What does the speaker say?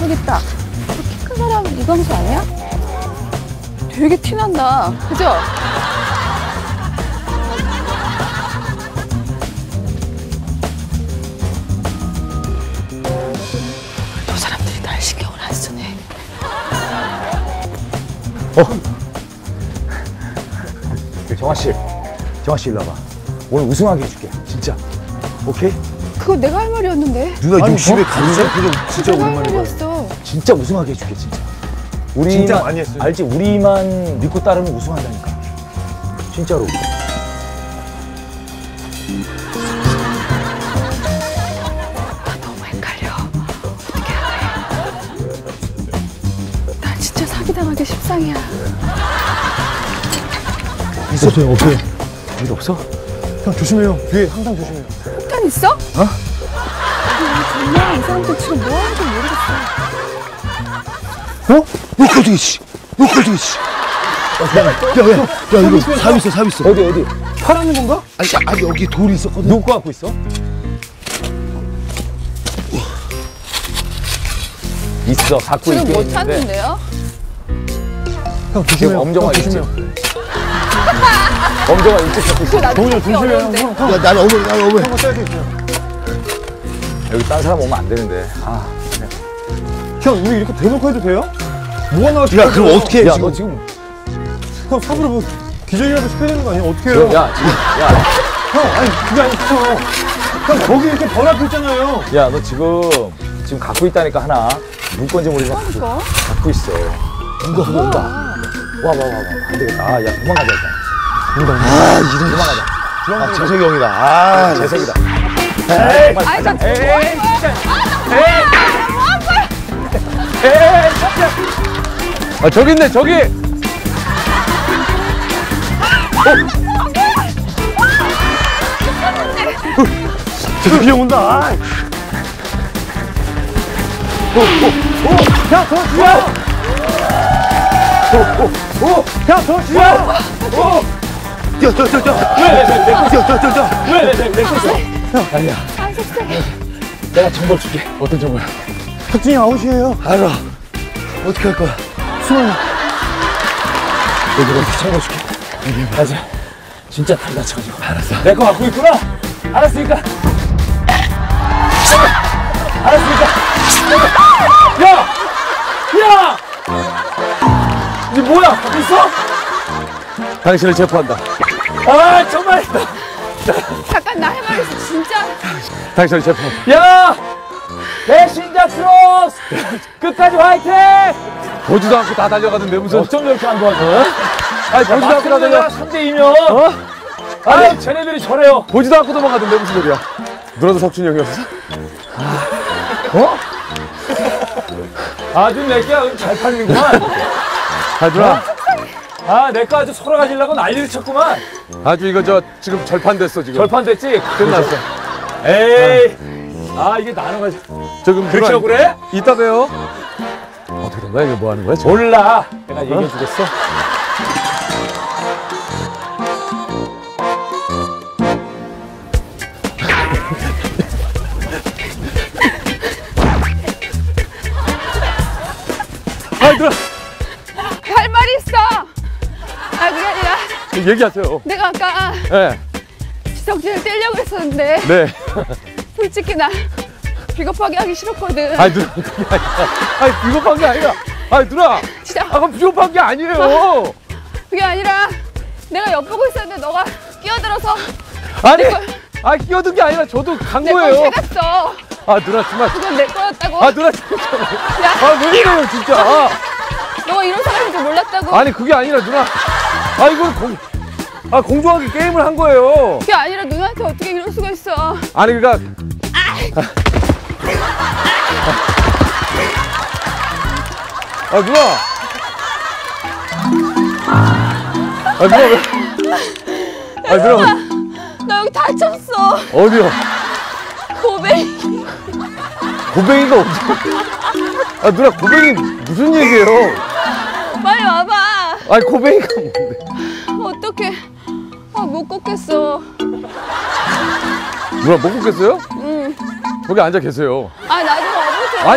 저기 딱. 키 큰 사람은 이광수 아니야? 되게 티난다. 그죠? 저 사람들이 날 신경을 안 쓰네. 정아 씨 일로 와봐. 오늘 우승하게 해줄게. 진짜. 오케이? 그거 내가 할 말이었는데. 누나 60에 가는데? 그냥 진짜 내가 할 오랜만인 거야. 말이었어. 진짜 우승하게 해줄게, 진짜. 우리만, 진짜 많이 했어요. 알지? 우리만 믿고 따르면 우승한다니까. 진짜로. 나 너무 헷갈려. 어떻게 해야 돼? 나 진짜 사기당하기 십상이야. 없어요, 없어요. 여기 없어? 형 조심해요. 뒤에 항상 조심해요. 폭탄 있어? 정말 이 사람들 지금 뭐 하는지 모르겠어. 로컬딩이 씨! 로컬딩이 씨! 야, 이거 사위 있어, 사위 있어. 어디? 파라는 건가? 아니, 여기 돌이 있었거든. 누구 거 갖고 있어? 있어, 갖고 지금 있긴 못 있는데. 찾는데요? 형 지금 조심해요. 엄정화 있지? 조심해요. 엄정화 일찍 갖고 있어. 동훈이 조심해요. 형. 야, 나는 어머니. 형 써야 있어요. 여기 딴 사람 오면 안 되는데. 형 우리 이렇게 대놓고 해도 돼요? 뭐가 나올지. 야, 그럼 어떻게 해, 야, 지금? 너 지금. 형 삽으로 뭐 기절이라도 시켜야 되는 거 아니야? 어떻게 해요? 야, 지금, 형 아니 그게 아니고 형 거기 이렇게 벌 앞에 있잖아요. 야, 너 지금 갖고 있다니까, 하나. 누구 건지 모르지만 이거? 갖고 있어. 누가 온다. 와. 안 되겠다. 야, 도망가자, 일단. 이런 도망가자. 재석이 형이다. 재석이다. 에이, 아이, 나 진짜 에이, 진짜. 에이, 진짜. 저기 있네, 저기. 재석이 형 온다. 형 더 주여. 형 더 주여. 아니야. 내가 정보 줄게. 어떤 정보야? 혁진이 아웃이에요. 알아. 어떻게 할 거야? 숨어요. 여기 정보 줄게. 맞아. 진짜 다리 다쳐가지고. 알았어. 내 거 갖고 있구나. 알았으니까. 야! 이게 뭐야? 갖고 있어? 당신을 체포한다. 아, 정말. 잠깐 나 할 말 있어. 진짜. 당신을 체포. 야! 배신자 크로스! 끝까지 화이팅! 보지도 않고 다 달려가던데 무슨 어쩜 이렇게 안 도와줘? 아니 보지도 않고 다 달려 3대2면 어? 아니 쟤네들이 저래요. 보지도 않고 도망가던데 무슨 소리야? 누나도 석준이 형이었어? 어? 아주 내게 잘 팔리는구만. 아 누나. 아 내거 아주 소라가지려고 난리를 쳤구만. 아주 이거 저 지금 절판됐어 지금. 절판됐지? 끝났어. 에이. 아 이게 나눠가지고 지금 그렇게 그래? 이따 봬요. 어떻게 된 거야? 이거 뭐 하는 거야? 지금? 몰라. 내가 얘기해 주겠어. 아 들어. 할 말이 있어. 아 그게 아니라 얘기하세요. 내가 아까 네. 지석진을 떼려고 했었는데 네. 솔직히 나 비겁하게 하기 싫었거든. 아니 누나 그게 아니라. 아니 비겁한 게 아니라. 아니 누나. 진짜 아까 비겁한 게 아니에요. 그게 아니라 내가 엿보고 있었는데 너가 끼어들어서 아니. 아 끼어든 게 아니라 저도 간 내 걸 거예요. 캐갔어. 아 누나 정말. 그건 내 거였다고. 아 누나 진짜. 야, 아 왜 이래요 진짜. 너가 이런 사람인 줄 몰랐다고. 아니 그게 아니라 누나. 아 이걸 공정하게 게임을 한 거예요. 그게 아니라 누나한테 어떻게 이럴 수가 있어. 아니 그러니까. 아 누나. 아 누나 왜? 아 누나 나 여기 다쳤어. 어디요? 고백이. 고뱅이가 어디? 아 누나 고뱅이 무슨 얘기예요? 빨리 와봐. 아니 고뱅이가 뭔데? 어떡해. 아, 못 걷겠어. 누나 못 걷겠어요? 응. 거기 앉아 계세요. 아, 나도 와보세요. 아니,